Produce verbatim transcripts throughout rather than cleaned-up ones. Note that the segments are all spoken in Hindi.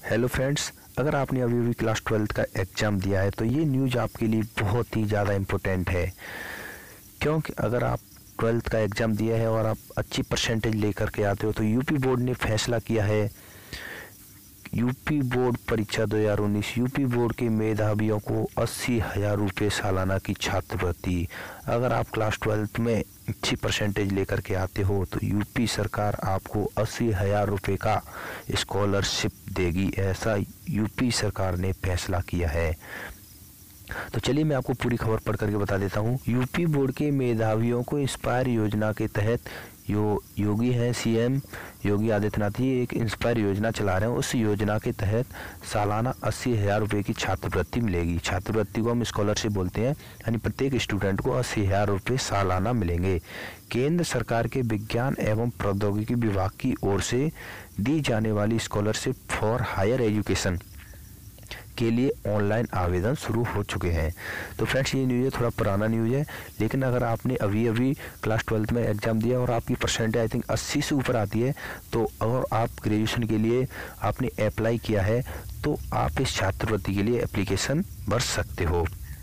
हेलो फ्रेंड्स, अगर आपने अभी अभी क्लास ट्वेल्थ का एग्ज़ाम दिया है तो ये न्यूज़ आपके लिए बहुत ही ज़्यादा इम्पोर्टेंट है। क्योंकि अगर आप ट्वेल्थ का एग्ज़ाम दिया है और आप अच्छी परसेंटेज लेकर के आते हो तो यूपी बोर्ड ने फैसला किया है। यूपी बोर्ड परीक्षा दो हज़ार उन्नीस यूपी बोर्ड के मेधावियों को अस्सी हज़ार रुपये सालाना की छात्रवृत्ति। अगर आप क्लास ट्वेल्थ में अच्छी परसेंटेज लेकर के आते हो तो यूपी सरकार आपको अस्सी हज़ार रुपये का स्कॉलरशिप देगी, ऐसा यूपी सरकार ने फैसला किया है। तो चलिए मैं आपको पूरी खबर पढ़ करके बता देता हूँ। यूपी बोर्ड के मेधावियों को इंस्पायर योजना के तहत यो योगी हैं सीएम योगी आदित्यनाथ जी एक इंस्पायर योजना चला रहे हैं। उस योजना के तहत सालाना अस्सी हज़ार रुपये की छात्रवृत्ति मिलेगी। छात्रवृत्ति को हम स्कॉलरशिप बोलते हैं, यानी प्रत्येक स्टूडेंट को अस्सी हज़ार रुपये सालाना मिलेंगे। केंद्र सरकार के विज्ञान एवं प्रौद्योगिकी विभाग की ओर से दी जाने वाली स्कॉलरशिप फॉर हायर एजुकेशन के लिए ऑनलाइन आवेदन शुरू हो चुके हैं। तो फ्रेंड्स ये न्यूज़ है, थोड़ा पुराना न्यूज़ है, लेकिन अगर आपने अभी अभी क्लास ट्वेल्थ में एग्ज़ाम दिया और आपकी परसेंटेज आई थिंक अस्सी से ऊपर आती है तो और आप ग्रेजुएशन के लिए आपने अप्लाई किया है तो आप इस छात्रवृत्ति के लिए एप्लीकेशन भर सकते हो।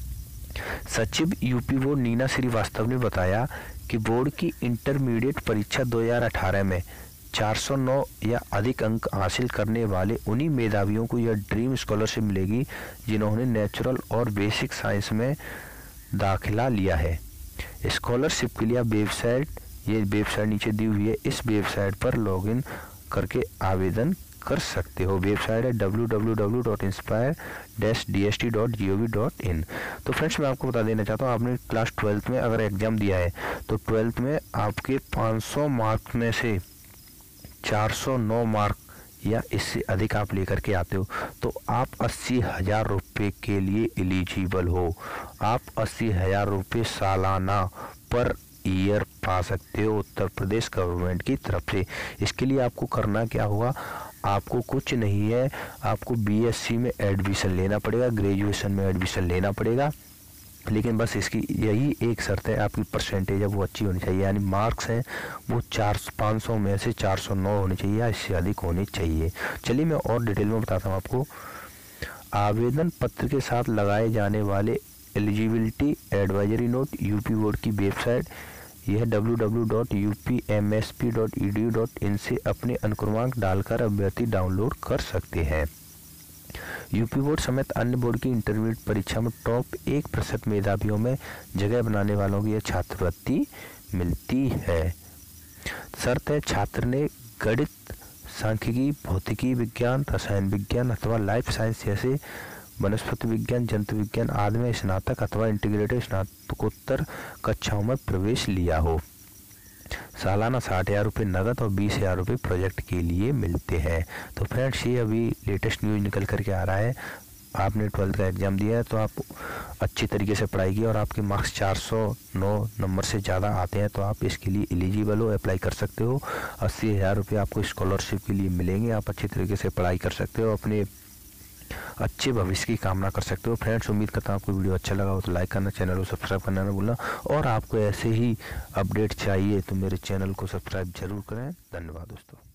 सचिव यूपी बोर्ड नीना श्रीवास्तव ने बताया कि बोर्ड की इंटरमीडिएट परीक्षा दो हज़ार अठारह में चार सौ नौ या अधिक अंक हासिल करने वाले उन्हीं मेधावियों को यह ड्रीम स्कॉलरशिप मिलेगी जिन्होंने नेचुरल और बेसिक साइंस में दाखिला लिया है। स्कॉलरशिप के लिए आप वेबसाइट ये वेबसाइट नीचे दी हुई है, इस वेबसाइट पर लॉगिन करके आवेदन कर सकते हो। वेबसाइट है W W W dot inspire dash D S T dot G O V dot in. तो फ्रेंड्स मैं आपको बता देना चाहता हूँ, आपने क्लास ट्वेल्थ में अगर एग्ज़ाम दिया है तो ट्वेल्थ में आपके पाँच सौ मार्क्स में से चार सौ नौ मार्क या इससे अधिक आप लेकर के आते हो तो आप अस्सी हज़ार रुपये के लिए एलिजिबल हो। आप अस्सी हज़ार रुपये सालाना पर ईयर पा सकते हो उत्तर प्रदेश गवर्नमेंट की तरफ से। इसके लिए आपको करना क्या होगा, आपको कुछ नहीं है, आपको बीएससी में एडमिशन लेना पड़ेगा, ग्रेजुएशन में एडमिशन लेना पड़ेगा, लेकिन बस इसकी यही एक शर्त है, आपकी परसेंटेज है वो अच्छी होनी चाहिए, यानी मार्क्स हैं वो चार पाँच सौ में से चार सौ नौ होनी चाहिए या इससे अधिक होनी चाहिए। चलिए मैं और डिटेल में बताता हूँ आपको। आवेदन पत्र के साथ लगाए जाने वाले eligibility advisory note UP board की वेबसाइट यह W W W dot U P M S P dot E D U dot in से अपने अनुक्रमांक डालकर अभ्यर्थी डाउनलोड कर सकते हैं। यूपी बोर्ड समेत अन्य बोर्ड की इंटरमीडिएट परीक्षा में टॉप एक प्रतिशत मेधावियों में जगह बनाने वालों की यह छात्रवृत्ति मिलती है। शर्त है छात्र ने गणित, सांख्यिकी, भौतिकी विज्ञान, रसायन विज्ञान अथवा लाइफ साइंस जैसे वनस्पति विज्ञान, जंतु विज्ञान आदि में स्नातक अथवा इंटीग्रेटेड स्नातकोत्तर कक्षाओं में प्रवेश लिया हो। सालाना साठ हज़ार रुपये नगद और बीस हज़ार रुपये प्रोजेक्ट के लिए मिलते हैं। तो फ्रेंड्स ये अभी लेटेस्ट न्यूज़ निकल करके आ रहा है। आपने ट्वेल्थ का एग्ज़ाम दिया है तो आप अच्छी तरीके से पढ़ाई की और आपके मार्क्स चार सौ नौ नंबर से ज़्यादा आते हैं तो आप इसके लिए एलिजिबल हो, अप्लाई कर सकते हो। अस्सी हज़ार रुपये आपको स्कॉलरशिप के लिए मिलेंगे। आप अच्छी तरीके से पढ़ाई कर सकते हो, अपने अच्छे भविष्य की कामना कर सकते हो। फ्रेंड्स उम्मीद करता हूँ आपको वीडियो अच्छा लगा हो तो लाइक करना, चैनल को सब्सक्राइब करना ना भूलना, और आपको ऐसे ही अपडेट चाहिए तो मेरे चैनल को सब्सक्राइब जरूर करें। धन्यवाद दोस्तों।